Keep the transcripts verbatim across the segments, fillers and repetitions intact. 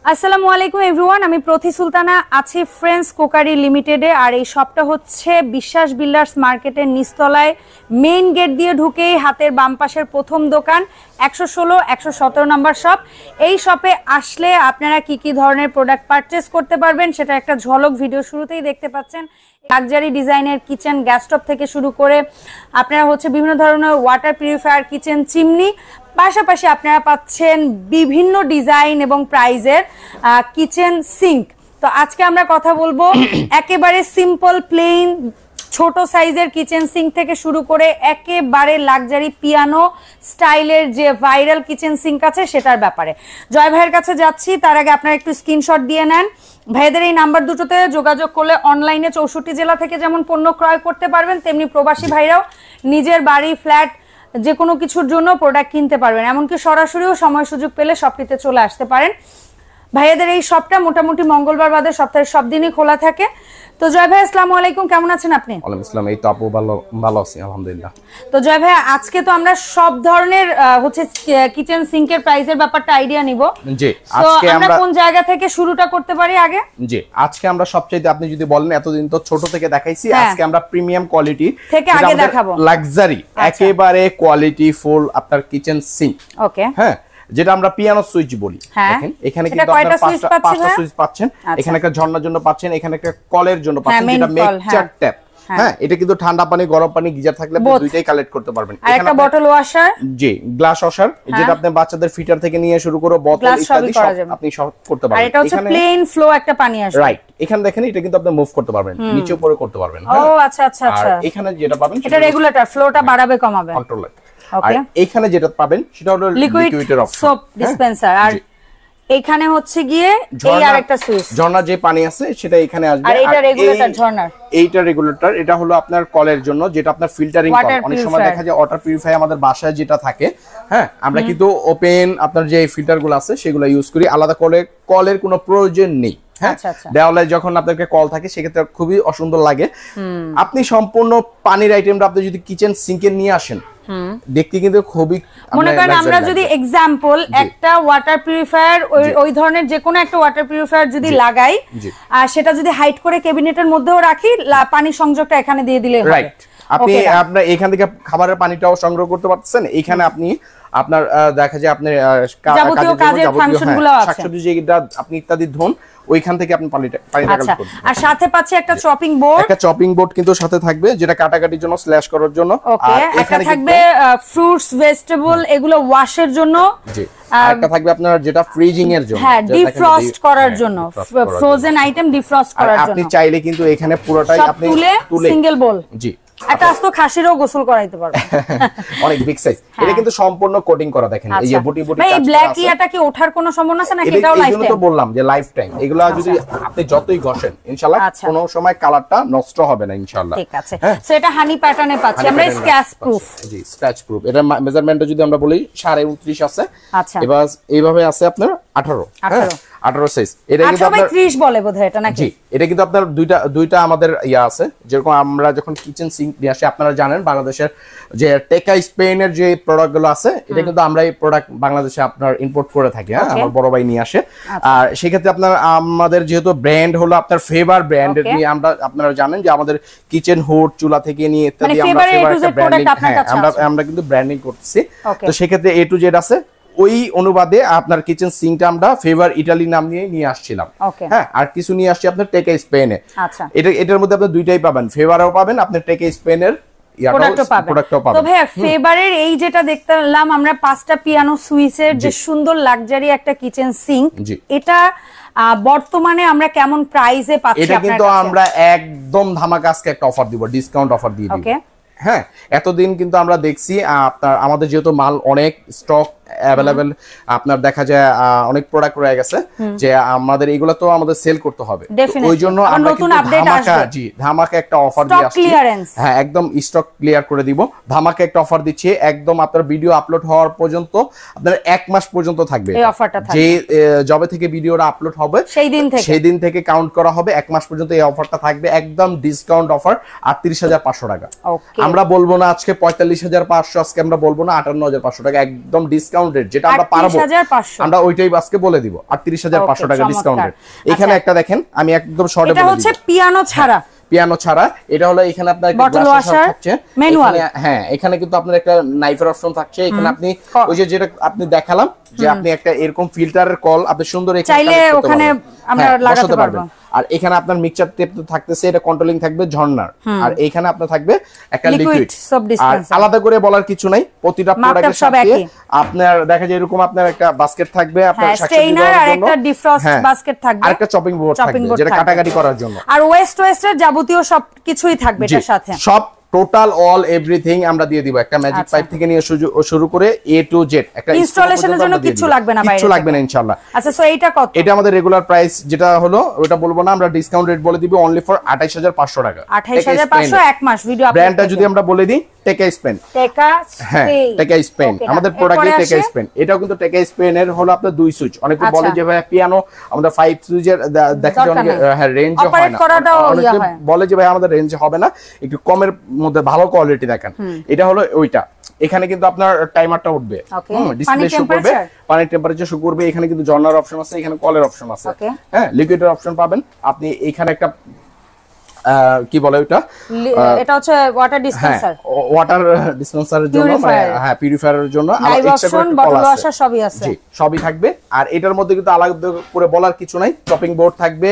আসসালামু আলাইকুম এভরিওয়ান, আমি প্রতি সুলতানা আছি ফ্রেন্ডস কুকারি লিমিটেডে। আর এই শপটা হচ্ছে বিশ্বাস বিল্ডার্স মার্কেটের নিচতলায় মেইন গেট দিয়ে ঢুকেই হাতের বাম পাশের প্রথম দোকান, একশো ষোলো একশো সতেরো নম্বর শপ। এই শপে আসলে আপনারা কি কি ধরনের প্রোডাক্ট পারচেস করতে পারবেন সেটা একটা ঝলক ভিডিও শুরুতেই দেখতে পাচ্ছেন। লাক্সারি ডিজাইনের কিচেন গ্যাস স্টোভ থেকে শুরু করে আপনারা হচ্ছে বিভিন্ন ধরনের ওয়াটার পিউরিফায়ার, কিচেন চিমনি, পাশাপাশি আপনারা পাচ্ছেন বিভিন্ন ডিজাইন এবং প্রাইজের কিচেন সিঙ্ক। তো আজকে আমরা কথা বলবো একেবারে সিম্পল প্লেন ছোট সাইজের কিচেন সিঙ্ক থেকে শুরু করে একেবারে লাক্সারি পিয়ানো স্টাইলের যে ভাইরাল কিচেন সিঙ্ক আছে সেটার ব্যাপারে। জয় ভাইয়ের কাছে যাচ্ছি, তার আগে আপনারা একটু স্ক্রিনশট দিয়ে নেন। ভাইদের এই নাম্বার দুটোতে যোগাযোগ করলে অনলাইনে চৌষট্টি জেলা থেকে যেমন পণ্য ক্রয় করতে পারবেন, তেমনি প্রবাসী ভাইরাও নিজের বাড়ি, ফ্ল্যাট, যে কোনো কিছুর জন্য প্রোডাক্ট কিনতে পারবেন। এমনকি সরাসরিও সময় সুযোগ পেলে শপটিতে চলে আসতে পারেন। ভাইয়াদের এই শপটা মোটামুটি মঙ্গলবার বাদে সপ্তাহের সব দিনই খোলা থাকে। তো জয় ভাই, আসসালামু আলাইকুম, কেমন আছেন আপনি? ওয়ালাইকুম আসসালাম, এই তো আপু ভালো ভালো আছি আলহামদুলিল্লাহ। তো জয় ভাই, আজকে তো আমরা সব ধরনের হচ্ছে কিচেন সিঙ্কের প্রাইসের ব্যাপারটা আইডিয়া নিব। জি, আজকে আমরা কোন জায়গা থেকে শুরুটা করতে পারি আগে? জি, আজকে আমরা সবচেয়ে, আপনি যদি বলেন এতদিন তো ছোট থেকে দেখাইছি, আজকে আমরা প্রিমিয়াম কোয়ালিটি থেকে আগে দেখাবো, লাক্সারি একেবারে কোয়ালিটি ফুল আপনার কিচেন সিঙ্ক। ওকে, হ্যাঁ, যেটা আমরা পিয়ানো সুইচ বলি। দেখেন এখানে কিন্তু আপনারা পাঁচটা সুইচ পাচ্ছেন, এখানে একটা ঝর্ণার জন্য পাচ্ছেন, এখানে একটা কলের জন্য পাচ্ছেন, যেটা মিক্সচার ট্যাপ। হ্যাঁ, এটা কিন্তু ঠান্ডা পানি, গরম পানি, গিজার থাকলে আপনি দুইটাই কালেক্ট করতে পারবেন। আর একটা বটল ওয়াশার, জি, গ্লাস ওয়াশার, যেটা আপনি বাচ্চাদের ফিটার থেকে নিয়ে শুরু করে বোতল ইত্যাদি সব আপনি সব করতে পারবেন। আর এটা হচ্ছে প্লেন ফ্লো একটা পানি আসবে, রাইট। এখানে দেখেন এটা কিন্তু আপনি মুভ করতে পারবেন, নিচে উপরে করতে পারবেন। ও আচ্ছা আচ্ছা আচ্ছা। আর এখানে যেটা পাবেন এটা রেগুলেটর, ফ্লোটা বাড়াবে কমাবে, কন্ট্রোলার। আর এখানে যেটা পাবেন সেটা হলো লিকুইডের অপশন, সোপ ডিসপেন্সার। আর এখানে হচ্ছে গিয়ে এই আরেকটা সুইচ, ঝর্ণা যে পানি আছে সেটা এখানে আসবে। আর এটা রেগুলেটর ঝর্ণার, এইটা রেগুলেটর, এটা হলো আপনার কলের জন্য, যেটা আপনার ফিল্টারিং কল। অনেক সময় দেখা যায় ওয়াটার পিউরিফায়ার আমাদের বাসায় যেটা থাকে, হ্যাঁ, আমরা কিন্তু ওপেন আপনার যে ফিল্টারগুলো আছে সেগুলো ইউজ করি, আলাদা করে কলের কোনো প্রয়োজন নেই। হ্যাঁ, দেওয়ালে যখন আপনাদের কল থাকে সেক্ষেত্রে খুবই অসুন্দর লাগে। আপনি সম্পূর্ণ পানির আইটেমটা আপনি যদি কিচেন সিঙ্কে নিয়ে আসেন, দেখতে কিন্তু খুবই, মনে করেন আমরা যদি এক্সাম্পল একটা ওয়াটার পিউরিফায়ার, ওই ওই ধরনের যে কোনো একটা ওয়াটার পিউরিফায়ার যদি লাগাই, আর সেটা যদি হাইট করে ক্যাবিনেটের মধ্যেও রাখি, পানি সংযোগটা এখানে দিয়ে দিলে হবে। রাইট, আপনি আপনার এখান থেকে খাবারের পানিটাও সংগ্রহ করতে পারতেছেন। এখানে আপনি আপনার দেখা যায় আপনার যাবতীয় কাজের ফাংশনগুলো আছে, শাকসবজি যেটা আপনি ইত্যাদি ধোন, ওইখান থেকে আপনি পানিটা পানিটা কালেক্ট করতে পারবেন। আর সাথে পাচ্ছি একটা চপিং বোর্ড, একটা চপিং বোর্ড কিন্তু সাথে থাকবে, যেটা কাটাকাটির জন্য, স্ল্যাশ করার জন্য। আর এখানে থাকবে ফ্রুটস, ভেজিটেবল, এগুলো ওয়াশের জন্য। জি, আর একটা থাকবে আপনার যেটা ফ্রিজিং এর জন্য, হ্যাঁ, ডিফ্রস্ট করার জন্য, ফ্রোজেন আইটেম ডিফ্রস্ট করার জন্য। আপনি চাইলে কিন্তু এখানে পুরোটাই আপনি তুলে সিঙ্গেল বোল, জি, একটা আস্ত খাসিরও গোসল করাইতে পারবেন, অনেক বিগ সাইজ। এটা কিন্তু সম্পূর্ণ কোটিং করা, দেখেন এই যে বুটি বুটি কাজ। এই ব্ল্যাক ইয়াটা কি ওঠার কোনো সম্ভাবনা আছে নাকি? এটাও লাইফ টাইম, এই জন্য তো বললাম যে লাইফ টাইম। এগুলা যদি আপনি যতই ঘষেন ইনশাআল্লাহ কোনো সময় কালারটা নষ্ট হবে না ইনশাআল্লাহ। ঠিক আছে, সো এটা হানি প্যাটার্নে পাচ্ছি আমরা, স্ক্র্যাচ প্রুফ। জি, স্ক্র্যাচ প্রুফ। এটা মেজারমেন্টটা যদি আমরা বলি সাড়ে উনত্রিশ আছে। আচ্ছা, এবার এইভাবে আছে আপনার আঠারো, আঠারো আঠারো সাইজ। এটা কিন্তু আপনার ত্রিশ বলে বোধহয় এটা নাকি? জি, এটা কিন্তু আপনার দুইটা দুইটা আমাদের ইয়া আছে। যেরকম আমরা যখন কিচেন সিঙ্ক নিয়ে আসি, আপনারা জানেন বাংলাদেশের যে টেকা স্পেনের যে প্রোডাক্টগুলো আছে, এটা কিন্তু আমরা এই প্রোডাক্ট বাংলাদেশে আপনার ইম্পোর্ট করে থাকি। হ্যাঁ, আমার বড় ভাই নিয়ে আসে। আর সেক্ষেত্রে আপনার আমাদের যেহেতু ব্র্যান্ড হলো আপনার ফেভার ব্র্যান্ড নিয়ে, আমরা আপনারা জানেন যে আমাদের কিচেন হুড, চুলা থেকে নিয়ে ইত্যাদি আমরা ফেভার একটা ব্র্যান্ডিং, আমরা আমরা কিন্তু ব্র্যান্ডিং করতেছি। তো সেক্ষেত্রে এ টু জেড আছে। ওই অনুবাদে আপনার কিচেন সিঙ্কটা আমরা ফেভার ইটালি নাম নিয়ে নিয়ে আসছিলাম। হ্যাঁ, আর কিছু নিয়ে আসছি আপনার টেকা স্পেনে। আচ্ছা, এটা এটার মধ্যে আপনি দুইটাই পাবেন, ফেভারও পাবেন, আপনি টেকা স্পেনের প্রোডাক্টও পাবেন। তো ভাইয়া, ফেভারের এই যেটা দেখলাম আমরা পাঁচটা পিয়ানো সুইচের যে সুন্দর লাক্সারি একটা কিচেন সিঙ্ক, এটা বর্তমানে আমরা কেমন প্রাইসে পাচ্ছি? এটা কিন্তু আমরা একদম ধামাকা আজকে একটা অফার দিব, ডিসকাউন্ট অফার দিয়ে দিব। হ্যাঁ, এতদিন কিন্তু আমরা দেখছি আপনার আমাদের যেহেতু মাল অনেক স্টক অ্যাভেলেবেল, আপনার দেখা যায় অনেক প্রোডাক্ট রয়ে গেছে, যে আমাদের এগুলো তো আমাদের সেল করতে হবে। ওই জন্য আমরা কিন্তু ধামাকা, জি, ধামাকা একটা অফার দিয়ে আসছি। হ্যাঁ, একদম স্টক ক্লিয়ার করে দিব। ধামাকা একটা অফার দিচ্ছি, একদম আপনার ভিডিও আপলোড হওয়ার পর্যন্ত, আপনার এক মাস পর্যন্ত থাকবে এই অফারটা। যে যবে থেকে ভিডিওটা আপলোড হবে সেই দিন থেকে সেই দিন থেকে কাউন্ট করা হবে, এক মাস পর্যন্ত এই অফারটা থাকবে। একদম ডিসকাউন্ট অফার, আটত্রিশ হাজার পাঁচশো টাকা। আমরা বলবো না আজকে পঁয়তাল্লিশ হাজার পাঁচশো, আজকে আমরা বলবো না আটান্ন হাজার পাঁচশো টাকা, একদম ডিসকাউন্ট ডিসকাউন্ট রেট যেটা আমরা পারবো আমরা ওইটাই আজকে বলে দিব আটত্রিশ হাজার পাঁচশো টাকা ডিসকাউন্ট রেট। এখানে একটা দেখেন আমি একদম শর্টে বলে দিই, এটা হচ্ছে পিয়ানো ছাড়া, পিয়ানো ছাড়া। এটা হলো এখানে আপনার একটা গ্লাস ওয়াশার থাকছে ম্যানুয়াল, হ্যাঁ এখানে কিন্তু আপনার একটা নাইফের অপশন থাকছে। এখানে আপনি ওই যে যেটা আপনি দেখালাম যে আপনি একটা এরকম ফিল্টারের কল আপনি সুন্দর এখানে চাইলে ওখানে আমরা লাগাতে পারবো। আর এখানে আপনার মিক্সচার টেপ তো থাকতেছে, এটা কন্ট্রোলিং থাকবে ঝর্ণার। আর এখানে আপনার থাকবে একটা লিকুইড। আর আলাদা করে বলার কিছু নাই, প্রতিটা প্রোডাক্টের সাথে আপনার দেখা যায় এরকম আপনার একটা বাস্কেট থাকবে, আপনার স্ট্রেইনার আর একটা ডিফ্রস্ট বাস্কেট থাকবে, আর একটা চপিং বোর্ড থাকবে যেটা কাটাকাটি করার জন্য। আর ওয়েস্ট ওয়েস্টের যাবতীয় সবকিছুই থাকবে এটার সাথে, সব টোটাল অল এভরিথিং আমরা দিয়ে দিব। একটা ম্যাজিক পাইপ থেকে নিয়ে শুরু করে এ টু জেড একটা ইনস্টলেশনের জন্য কিছু লাগবে না, কিছু লাগবে না ইনশাআল্লাহ। আচ্ছা সো এইটা কত? এটা আমাদের রেগুলার প্রাইস যেটা হলো ওটা বলবো না, আমরা ডিসকাউন্ট রেট বলে দিব অনলি ফর আঠাশ হাজার পাঁচশো টাকা। আঠাশ হাজার পাঁচশো এক মাস ভিডিও আপলোড। ব্র্যান্ডটা যদি আমরা বলে দিই টেকা স্পেন, টেকা হ্যাঁ টেকা স্পেন আমাদের প্রোডাক্টে টেকা স্পেন। এটাও কিন্তু টেকা স্পেন এর হলো আপনার দুই সুইচ। অনেকে বলে যে ভাই পিয়ানো আমাদের ফাইভ সুইচের দেখা যায় অনেকে হ্যাঁ রেঞ্জ হয় না, অনেকে বলে যে ভাই আমাদের রেঞ্জ হবে না, একটু কমের মধ্যে ভালো কোয়ালিটি দেখেন। এটা হলো ওইটা, এখানে কিন্তু আপনার টাইমারটা উঠবে, ডিসপ্লে শো করবে, পানির টেম্পারেচার শো করবে। এখানে কিন্তু জর্নার অপশন আছে, এখানে কলের অপশন আছে, হ্যাঁ লিকুইডের অপশন পাবেন আপনি। এখানে একটা কি বলে ওটা, এটা হচ্ছে ওয়াটার ডিসপেন্সার, ওয়াটার ডিসপেন্সারের জন্য, হ্যাঁ পিউরিফায়ারের জন্য লাইভ অপশন, বটল ওয়াশার সবই আছে, জি সবই থাকবে। আর এটার মধ্যে কিন্তু আলাদা করে বলার কিছু নাই, চপিং বোর্ড থাকবে,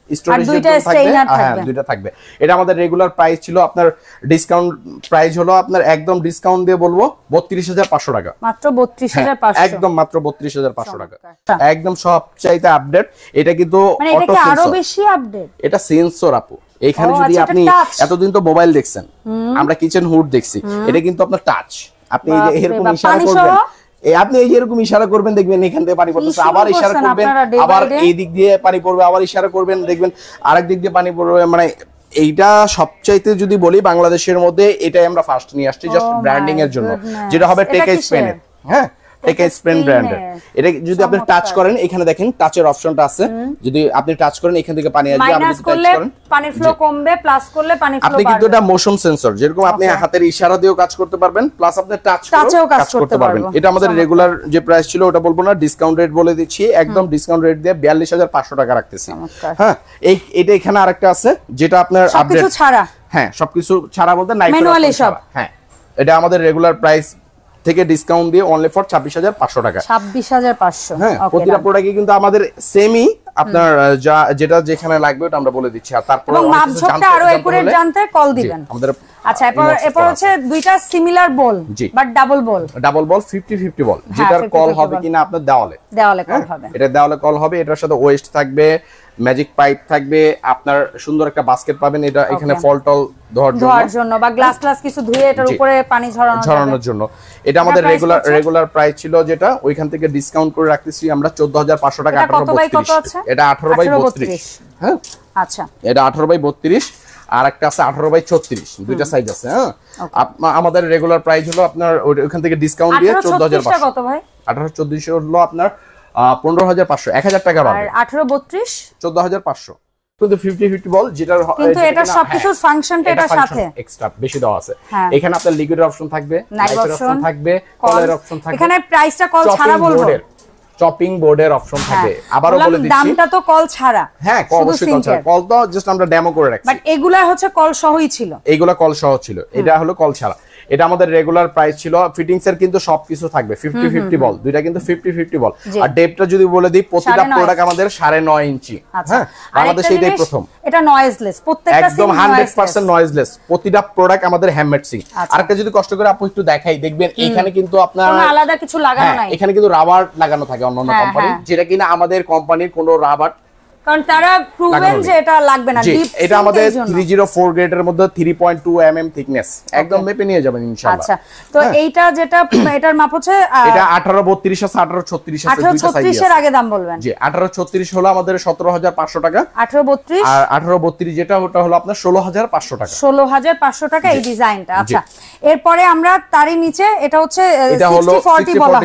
দুইটা থাকবে। এটা আমাদের রেগুলার প্রাইস ছিল আপনার, ডিসকাউন্ট প্রাইস হলো আপনার একদম ডিসকাউন্ট দিয়ে বলবো বত্রিশ হাজার পাঁচশো টাকা, মাত্র বত্রিশ হাজার পাঁচশো, একদম মাত্র বত্রিশ হাজার পাঁচশো টাকা, একদম সবচাইতে আপডেট। এটা কিন্তু অটো সেন্সর, আরো বেশি আপডেট, এটা সেন্সর আপু। এখানে যদি আপনি এতদিন তো মোবাইল দেখছেন, আমরা কিচেন হুড দেখছি, এটা কিন্তু আপনার টাচ। আপনি এরকম ইশারা করবেন, আপনি এই যেরকম ইশারা করবেন দেখবেন এখান থেকে পানি পড়তেছে, আবার ইশারা করবেন আবার এই দিক দিয়ে পানি পড়বে, আবার ইশারা করবেন দেখবেন আরেক দিক দিয়ে পানি পড়বে। মানে এইটা সবচাইতে যদি বলি বাংলাদেশের মধ্যে এটাই আমরা ফার্স্ট নিয়ে আসছি, জাস্ট ব্র্যান্ডিং এর জন্য, যেটা হবে টেকা স্পেনের, হ্যাঁ টেকা স্পেন ব্র্যান্ডের। এটা যদি আপনি টাচ করেন, এখানে দেখেন টাচের অপশনটা আছে, যদি আপনি টাচ করেন এখান থেকে পানি আসবে, আপনি টাচ করেন পানি ফ্লো কমবে, প্লাস করলে পানি ফ্লো বাড়বে। আপনি কিন্তু এটা মোশন সেন্সর, যেরকম আপনি হাতের ইশারা দিয়েও কাজ করতে পারবেন, প্লাস আপনি টাচ করেও কাজ করতে পারবেন। এটা আমাদের রেগুলার যে প্রাইস ছিল ওটা বলবো না, ডিসকাউন্ট রেট বলে দিচ্ছি, একদম ডিসকাউন্ট রেট দিয়ে বিয়াল্লিশ হাজার পাঁচশো টাকা রাখতেছি। হ্যাঁ এই এটা এখানে আরেকটা আছে যেটা আপনার আপডেট ছাড়া, হ্যাঁ সবকিছু ছাড়া বলতে ম্যানুয়ালি সব, হ্যাঁ এটা আমাদের রেগুলার প্রাইস থেকে ডিসকাউন্ট দিয়ে অনলি ফর ছাব্বিশ হাজার পাঁচশো টাকা, ছাব্বিশ হাজার পাঁচশো। হ্যাঁ প্রতিটা প্রোডাক্টে কিন্তু আমাদের সেমই আপনার যা যেটা যেখানে লাগবে ওটা আমরা বলে দিচ্ছি। আর তারপর এবং মাপঝোপটা আরো একুরেট জানতে কল দিবেন আমাদের। আচ্ছা এরপর এরপর হচ্ছে দুইটা similar bowl but double bowl, double bowl fifty fifty bowl, যেটার কল হবে কিনা আপনার দেওয়ালে, দেওয়ালে কল হবে, এটা দেওয়ালে কল হবে। এটার সাথে ওয়েস্ট থাকবে, ম্যাজিক পাইপ থাকবে, আপনার সুন্দর একটা বাস্কেট পাবেন, এটা এখানে ফল টল ধোয়ার জন্য বা গ্লাস গ্লাস কিছু ধুয়ে এটার উপরে পানি ঝরানো ঝরানোর জন্য। এটা আমাদের রেগুলার রেগুলার প্রাইস ছিল, যেটা ওইখান থেকে ডিসকাউন্ট করে রাখতেছি আমরা চোদ্দ হাজার পাঁচশো টাকা। আঠারো বাই বত্রিশ, এটা আঠারো বাই বত্রিশ, হ্যাঁ আচ্ছা এটা আঠারো বাই বত্রিশ, আর একটা আছে আঠারো বাই ছত্রিশ, দুইটা সাইজ আছে। হ্যাঁ আমাদের রেগুলার প্রাইস হলো আপনার ওইখান থেকে ডিসকাউন্ট দিয়ে চোদ্দ হাজার পাঁচশো। কত ভাই? আঠারো চৌত্রিশ হলো আপনার পনেরো হাজার পাঁচশো, এক হাজার টাকা বাড়বে। আঠারো বত্রিশ চোদ্দ হাজার পাঁচশো, কিন্তু ফিফটি ফিফটি বল যেটার কিন্তু এটা সবকিছু ফাংশনটা এটার সাথে এক্সট্রা বেশি দেওয়া আছে। এখানে আপনার লিকুইড অপশন থাকবে, নাইফের অপশন থাকবে, কলের অপশন থাকবে। এখানে প্রাইসটা কল ছাড়া বলবো, চপিং বোর্ডের অপশন থাকবে। আবারো বলে দিচ্ছি দামটা তো কল ছাড়া, হ্যাঁ অবশ্যই কল ছাড়া, কল তো জাস্ট আমরা ডেমো করে রাখছি, বাট এগুলা হচ্ছে কল সহই ছিল, এইগুলা কল সহ ছিল, এটা হলো কল ছাড়া। এটা আমাদের রেগুলার প্রাইস ছিল। ফিটিংস এর কিন্তু সবকিছু থাকবে ফিফটি ফিফটি বল, দুইটা কিন্তু ফিফটি ফিফটি বল। আর ডেপটা যদি বলে দিই, প্রতিটা প্রোডাক্ট আমাদের সাড়ে নয় ইঞ্চি, হ্যাঁ বাংলাদেশে এটাই প্রথম। এটা নয়েজলেস, প্রত্যেকটা একদম হান্ড্রেড পার্সেন্ট নয়েজলেস, প্রতিটা প্রোডাক্ট আমাদের হ্যান্ডমেড সিং। আরেকটা যদি কষ্ট করে আপু একটু দেখাই, দেখবেন এখানে কিন্তু আপনার কোনো আলাদা কিছু লাগানো নাই, এখানে কিন্তু রাবার লাগানো থাকে অন্যান্য কোম্পানি, যেটা কিনা আমাদের কোম্পানির কোনো রাবার, কারণ তারা প্রুভেন যে এটা লাগবে না। ডিপ এটা আমাদের তিনশো চার গ্রেডের মধ্যে তিন পয়েন্ট দুই এমএম থিকনেস, একদম মেপে নিয়ে যাবেন ইনশাআল্লাহ। আচ্ছা তো এইটা যেটা এটার মাপ হচ্ছে এটা আঠারো বত্রিশ আছে, আঠারো ছত্রিশ আছে, আঠারো ছত্রিশ এর আগে দাম বলবেন। জি আঠারো ছত্রিশ হলো আমাদের সতেরো হাজার পাঁচশো টাকা, আঠারো বত্রিশ আর আঠারো বত্রিশ যেটা ওটা হলো আপনার ষোলো হাজার পাঁচশো টাকা, ষোলো হাজার পাঁচশো টাকা এই ডিজাইনটা। আচ্ছা এরপরে আমরা তারই নিচে এটা হচ্ছে এটা হলো সিক্সটি ফর্টি বলা হয়,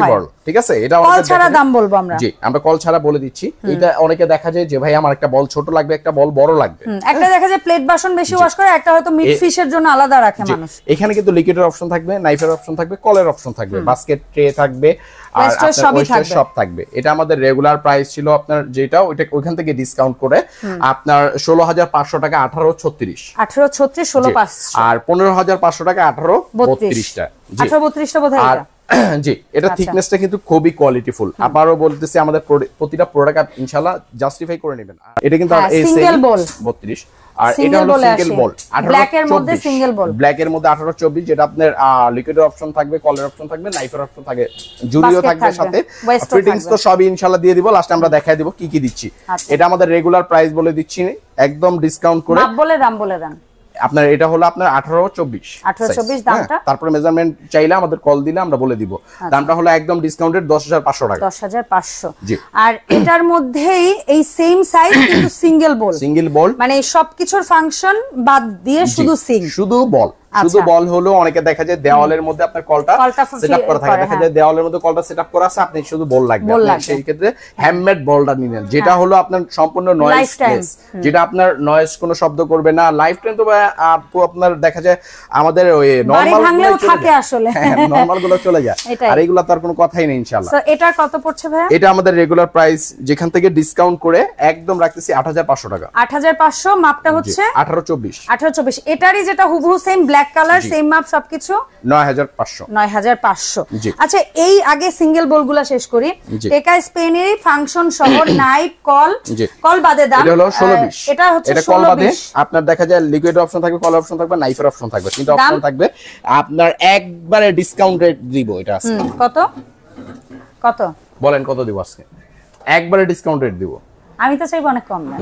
ঠিক আছে? এটা কল ছাড়া দাম বলবো আমরা। জি, আমরা কল ছাড়া বলে দিচ্ছি। এটা অনেকে দেখা যায় যে ভাই আমার একটা বল ছোট লাগবে, একটা বল বড় লাগবে। একটা দেখা যায় প্লেট বাসন বেশি ওয়াশ করে, একটা হয়তো মিট ফিশের জন্য আলাদা রাখে মানুষ। এখানে কিন্তু লিকুইডের অপশন থাকবে, নাইফের অপশন থাকবে, কলের অপশন থাকবে, বাস্কেট ট্রে থাকবে, আর আপনার সব থাকবে। এটা আমাদের রেগুলার প্রাইস ছিল আপনার যেটা, ওইটা ওইখান থেকে ডিসকাউন্ট করে আপনার ষোলো হাজার পাঁচশো টাকা আঠারো ছত্রিশ আঠারো ছত্রিশ ষোলো পাঁচশো আর পনেরো হাজার পাঁচশো টাকা আঠারো বত্রিশটা আঠারো বত্রিশটা বোধহয় এটা। জি, এটা থিকনেসটা কিন্তু খুবই কোয়ালিটিফুল। আবারও বলতেছি আমাদের প্রতিটা প্রোডাক্ট ইনশাআল্লাহ জাস্টিফাই করে নেবেন। এটা কিন্তু এই সিঙ্গেল বল বত্রিশ, আর এটা হলো সিঙ্গেল বল ব্ল্যাক এর মধ্যে সিঙ্গেল বল, ব্ল্যাক এর মধ্যে আঠারো চব্বিশ, যেটা আপনার লিকুইডের অপশন থাকবে, কলের অপশন থাকবে, নাইফের অপশন থাকবে, জুড়িও থাকবে সাথে, ফিটিংস তো সবই ইনশাআল্লাহ দিয়ে দিব। লাস্টে আমরা দেখাই দিব কি কি দিচ্ছি। এটা আমাদের রেগুলার প্রাইস বলে দিচ্ছি, একদম ডিসকাউন্ট করে। মাপ বলে দাম বলে দেন। আপনার এটা হলো আপনার আঠারো চব্বিশ আঠারো চব্বিশ দামটা, তারপরে মেজারমেন্ট চাইলে আমাদের কল দিলে আমরা বলে দিব। দামটা হলো একদম ডিসকাউন্টেড দশ হাজার পাঁচশো টাকা। দশ হাজার পাঁচশো। আর এটার মধ্যেই এই সেম সাইজ কিন্তু সিঙ্গেল বল, সিঙ্গেল বল মানে সবকিছুর ফাংশন বাদ দিয়ে শুধু সিং, শুধু বল। শুধু বল হলো অনেকে দেখা যায় দেওয়ালের মধ্যে আপনার কলটা সেটআপ করা থাকে, দেখা যায় দেওয়ালের মধ্যে কলটা সেটআপ করা আছে, আপনি শুধু বল লাগবে, সেই ক্ষেত্রে হ্যান্ডমেড বলটা নিলেন, যেটা হলো আপনার সম্পূর্ণ নয়েজলেস, যেটা আপনার নয়েজ কোনো শব্দ করবে না। লাইফ টাইম তো আপনার দেখা যায় আমাদের ওই নরমাল ভাঙলেও থাকে আসলে, নরমাল গুলো চলে যায়, আর এগুলো তো আর কোনো কথাই নেই ইনশাআল্লাহ। সো এটা কত পড়ছে ভাই? এটা আমাদের রেগুলার প্রাইস যেখান থেকে ডিসকাউন্ট করে একদম রাখতেছি আট হাজার পাঁচশো টাকা। আট হাজার পাঁচশো, মাপটা হচ্ছে আঠারো চব্বিশ আঠারো চব্বিশ। এটারই যেটা হুবহু সেম ব্ল্যাক কালার, সেম মাপ সবকিছু, নয় হাজার পাঁচশো নয় হাজার পাঁচশো। আচ্ছা, এই আগে সিঙ্গেল বলগুলা শেষ করি। টেকা স্পেনের ফাংশন সহ নাইট কল, কল বাদে দাম এটা হলো ষোলো বিশ। এটা হচ্ছে এটা কল বাদে আপনার দেখা যায় লিকুইড অপশন থাকবে, কল অপশন থাকবে, নাইফের অপশন থাকবে, তিনটা অপশন থাকবে। আপনার একবারে ডিসকাউন্ট রেট দিব এটা আজকে। কত কত বলেন, কত দিব আজকে? একবারে ডিসকাউন্ট রেট দিব। আমি তো চাইবো অনেক কম না,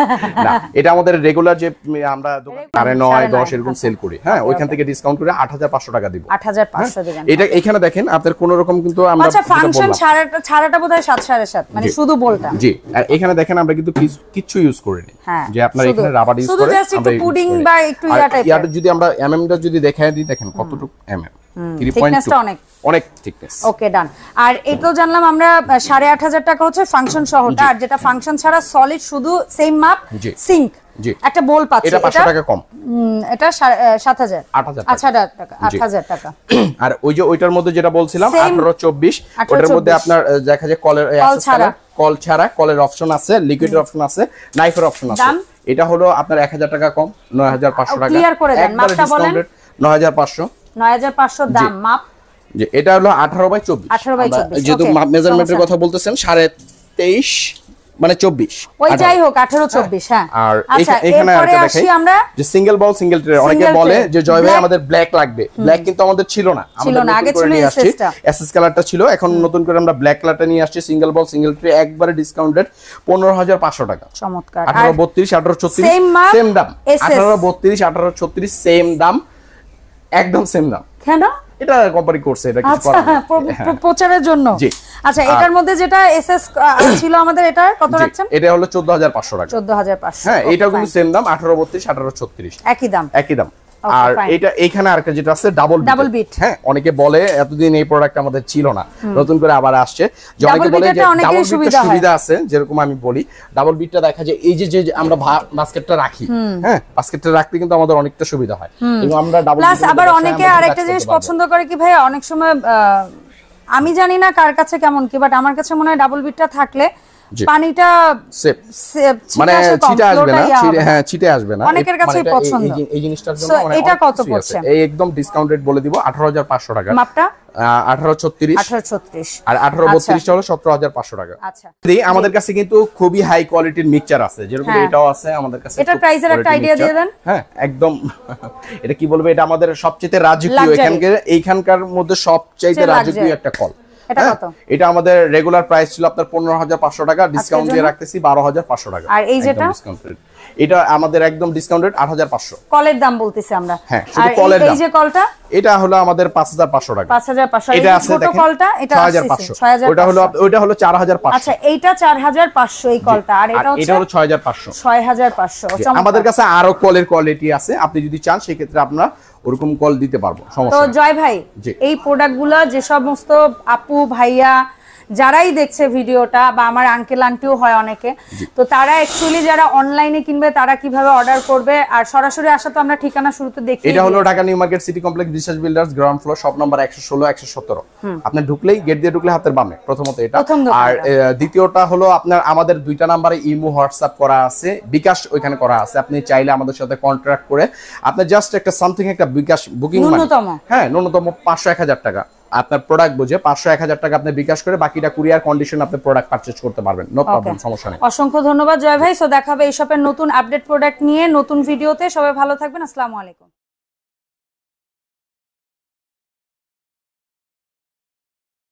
এটা আমাদের রেগুলার যে আমরা সাড়ে নয় দশ এরকম সেল করি, হ্যাঁ, ওইখান থেকে ডিসকাউন্ট করে আট হাজার পাঁচশো টাকা দিব। আট হাজার পাঁচশো দিবেন। এটা এখানে দেখেন আপনার কোন রকম কিন্তু আমরা আচ্ছা ফাংশন ছাড়াটা ছাড়াটা বোধহয় সাত সাড়ে সাত, মানে শুধু বলটা। জি, আর এখানে দেখেন আমরা কিন্তু কিছু ইউজ করিনি, যে আপনার এখানে রাবার ইউজ করে শুধু জাস্ট একটু পুডিং বা একটু ইয়া টাইপের। ইয়াটা যদি আমরা এমএমটা যদি দেখায় দিই, দেখেন কতটুকু এমএম, থিকনেসটা অনেক অনেক থিকনেস। ওকে, ডান। আর এটাও জানলাম আমরা সাড়ে আট হাজার টাকা হচ্ছে ফাংশন সহটা, আর যেটা ফাংশন ছাড়া সলিড শুধু সেম মাপ সিঙ্ক একটা বোল পাচ্ছি, এটা পাঁচশো টাকা কম, এটা সাত হাজার আট হাজার আচ্ছা টাকা আট হাজার টাকা। আর ওই যে ওইটার মধ্যে যেটা বলছিলাম আঠারো চব্বিশ, ওটার মধ্যে আপনার দেখা যায় কলের ছাড়া, কল ছাড়া কলের অপশন আছে, লিকুইডের অপশন আছে, নাইফের অপশন আছে। এটা হলো আপনার এক হাজার টাকা কম, নয় হাজার পাঁচশো টাকা। ক্লিয়ার করে দেন, মাপটা বলেন। নয় হাজার পাঁচশো, নয় হাজার পাঁচশো দাম। মাপ যে এটা হলো আঠারো বাই চব্বিশ, আঠারো বাই চব্বিশ, যেহেতু মেজারমেন্টের কথা বলতেছেন সাড়ে তেইশ মানে চব্বিশ, ওই যাই হোক আঠারো চব্বিশ। হ্যাঁ, আর এখানে আরেকটা দেখাই যে সিঙ্গেল বল সিঙ্গেল ট্রে। অনেকে বলে যে জয় ভাই আমাদের ব্ল্যাক লাগবে, ব্ল্যাক কিন্তু আমাদের ছিল না, ছিল না, আগে ছিল এসএসটা, এসএস কালারটা ছিল, এখন নতুন করে আমরা ব্ল্যাক কালারটা নিয়ে আসছি। সিঙ্গেল বল সিঙ্গেল ট্রে একবারে ডিসকাউন্টেড পনেরো হাজার পাঁচশো টাকা। চমৎকার। আঠারো বত্রিশ আঠারো ছত্রিশ সেম দাম, আঠারো বত্রিশ আঠারো ছত্রিশ সেম দাম, একদম সেম দাম। কেন? এটা কোম্পানি করছে, এটা কিছু করার নেই, প্রচারের জন্য। আচ্ছা, এটার মধ্যে যেটা এসএস ছিল আমাদের, এটা কত রাখছেন? এটা হলো চোদ্দ হাজার পাঁচশো টাকা। চোদ্দ হাজার পাঁচশো। হ্যাঁ, এটাও কিন্তু সেম দাম, আঠারো বত্রিশ আঠারো ছত্রিশ একই দাম, একই দাম। আর এটা এইখানে আরেকটা যেটা আছে ডাবল ডাবল বিট। হ্যাঁ, অনেকে বলে এতদিন এই প্রোডাক্ট আমাদের ছিল না, নতুন করে আবার আসছে। যে অনেকে বলে যে ডাবল বিটটা সুবিধা আছে, যেরকম আমি বলি ডাবল বিটটা দেখা যায় এই যে যে আমরা বাস্কেটটা রাখি, হ্যাঁ, বাস্কেটটা রাখতে কিন্তু আমাদের অনেকটা সুবিধা হয়। এবং আমরা ডাবল প্লাস আবার অনেকে আরেকটা জিনিস পছন্দ করে কি ভাই, অনেক সময় আমি জানি না কার কাছে কেমন কি, বাট আমার কাছে মনে হয় ডাবল বিটটা থাকলে পানিটা মানে ছিটে আসবে না, হ্যাঁ ছিটে আসবে না, অনেকের কাছে পছন্দ। এই জিনিসটার জন্য অনেক এটা কত পড়ছে? এই একদম ডিসকাউন্ট রেট বলে দিব আঠারো হাজার পাঁচশো টাকা। মাপটা আঠারো ছত্রিশ আঠারো ছত্রিশ আর আঠারো বত্রিশ হলো সতেরো হাজার পাঁচশো টাকা। আচ্ছা, আমাদের কাছে কিন্তু খুবই হাই কোয়ালিটির মিক্সচার আছে, যেরকম এটাও আছে আমাদের কাছে। এটা প্রাইসের একটা আইডিয়া দিয়ে দেন। হ্যাঁ, একদম এটা কি বলবো, এটা আমাদের সবচেয়ে রাজকীয়, এখানকার এইখানকার মধ্যে সবচেয়ে রাজকীয় একটা কল। এটা কত? এটা আমাদের রেগুলার প্রাইস ছিল আপনার পনেরো হাজার পাঁচশো টাকা, ডিসকাউন্ট দিয়ে রাখতেছি বারো হাজার পাঁচশো টাকা। আর এই যেটা এটা আমাদের একদম ডিসকাউন্টেড আট হাজার পাঁচশো। কলের দাম বলতেছি আমরা। হ্যাঁ, শুধু কলের দাম। এই যে কলটা, এটা হলো আমাদের পাঁচ হাজার পাঁচশো টাকা। পাঁচ হাজার পাঁচশো। এটা আছে ছোট কলটা, এটা ছয় হাজার পাঁচশো। ওটা হলো ওটা হলো চার হাজার পাঁচশো। আচ্ছা, এইটা চার হাজার পাঁচশো এই কলটা, আর এটা হচ্ছে এটা হলো ছয় হাজার পাঁচশো। ছয় হাজার পাঁচশো। আমাদের কাছে আরো কলের কোয়ালিটি আছে, আপনি যদি চান সেই ক্ষেত্রে আপনারা ওরকম কল দিতে পারবো, সমস্যা তো জয় ভাই, এই প্রোডাক্টগুলো যে সমস্ত আপু ভাইয়া যারাই দেখছে ভিডিওটা বা আমার আঙ্কেল আন্টিও হয় অনেকে, তো তারা অ্যাকচুয়ালি যারা অনলাইনে কিনবে তারা কিভাবে অর্ডার করবে আর সরাসরি আসা তো আমরা ঠিকানা শুরুতে দেখি। এটা হলো Dhaka New Market City Complex Biswas builders ground floor shop number একশো ষোলো একশো সতেরো। আপনি ঢুকলেই গেট দিয়ে ঢুকলে হাতের বামে প্রথমত এটা, আর দ্বিতীয়টা হলো আপনার আমাদের দুইটা নাম্বারে ইমো হোয়াটসঅ্যাপ করা আছে, বিকাশ ওইখানে করা আছে। আপনি চাইলে আমাদের সাথে কন্ট্রাক্ট করে আপনি জাস্ট একটা সামথিং একটা বিকাশ বুকিং ন্যূনতম, হ্যাঁ ন্যূনতম পাঁচশো এক হাজার টাকা আপনার প্রোডাক্ট বুঝে পাঁচশো এক হাজার টাকা আপনি বিকাশ করে বাকিটা কুরিয়ার কন্ডিশন আপনি প্রোডাক্ট পারচেজ করতে পারবেন, নো প্রবলেম, সমস্যা নেই। অসংখ্য ধন্যবাদ জয় ভাই। সো দেখা হবে এই শপের নতুন আপডেট প্রোডাক্ট নিয়ে নতুন ভিডিওতে। সবাই ভালো থাকবেন, আসসালামু আলাইকুম।